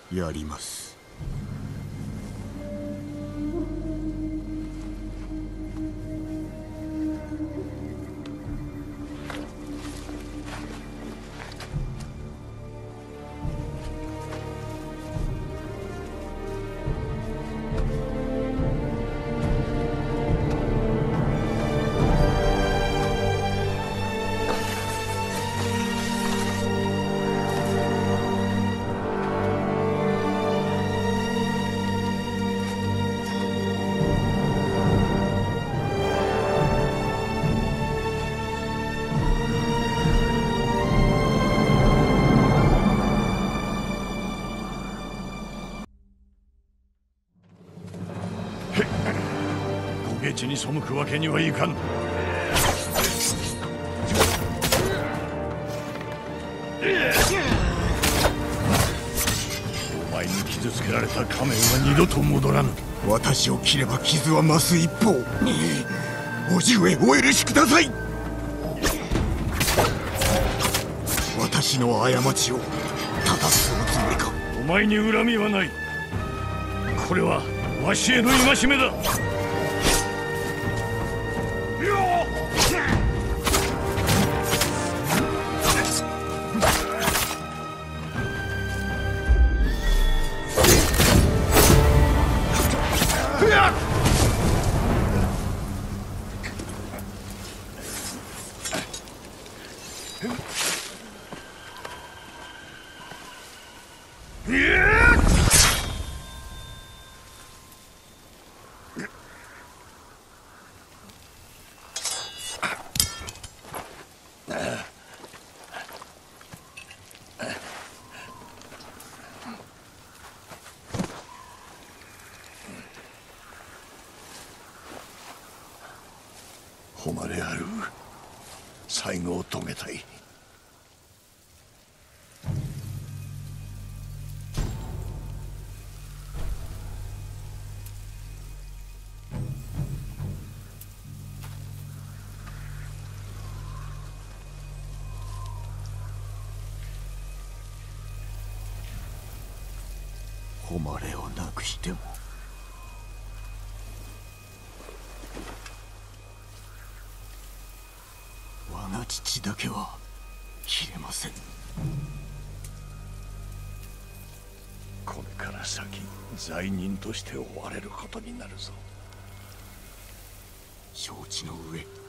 やります。 下地に背くわけにはいかん。お前に傷つけられた仮面は二度と戻らぬ。 私を切れば傷は増す一方。叔父上、お許しください。私の過ちを正すおつもりか。 お前に恨みはない。これはわしへの戒めだ。誉れある最後を遂げたい。 誉れをなくしても我が父だけは切れません。 これから先罪人として追われることになるぞ。 承知の上